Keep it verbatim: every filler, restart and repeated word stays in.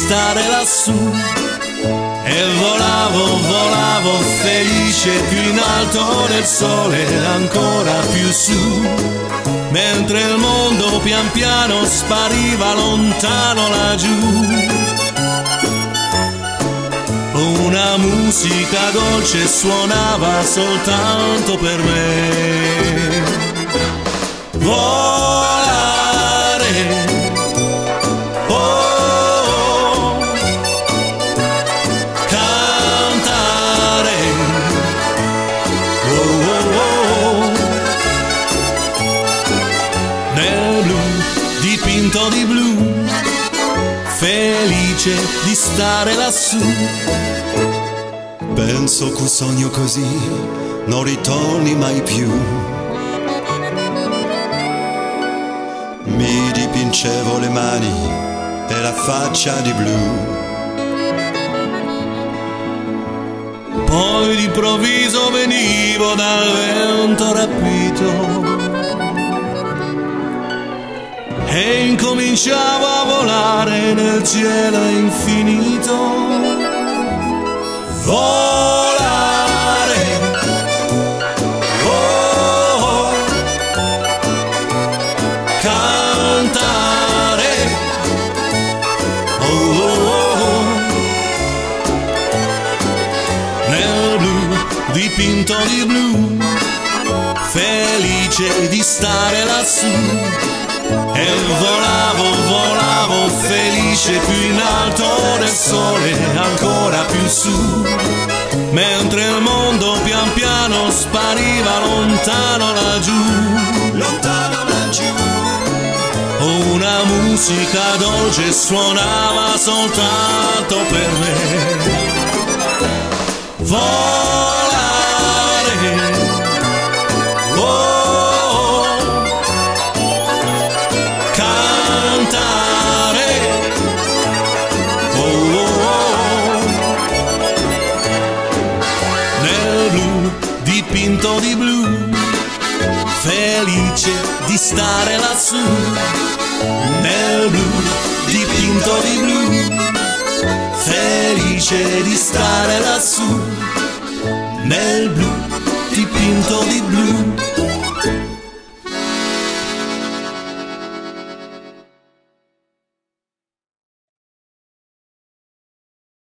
stare lassù. E volavo, volavo felice più in alto del sole, ancora più su, mentre il mondo pian piano spariva lontano laggiù. Una musica dolce suonava soltanto per me. Volare, oh, cantare, oh, oh, oh, nel blu dipinto di blu, felice di stare lassù. Penso che un sogno così non ritorni mai più. Mi dipingevo le mani e la faccia di blu. Poi d'improvviso venivo dal vento rapito e incominciavo a volare nel cielo infinito. Volare, oh, cantare, oh, oh, oh, nel blu dipinto di blu, felice di stare lassù. E volavo, volavo felice più in alto del sole, ancora più su, mentre il mondo pian piano spariva lontano laggiù. Lontano laggiù. Una musica dolce suonava soltanto per me. Volare, dipinto di blu, felice di stare lassù. Nel blu dipinto di blu, felice di stare lassù. Nel blu dipinto di blu.